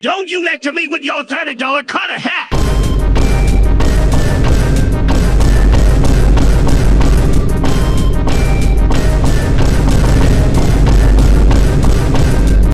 Don't you lecture me with your $30 Carter hat!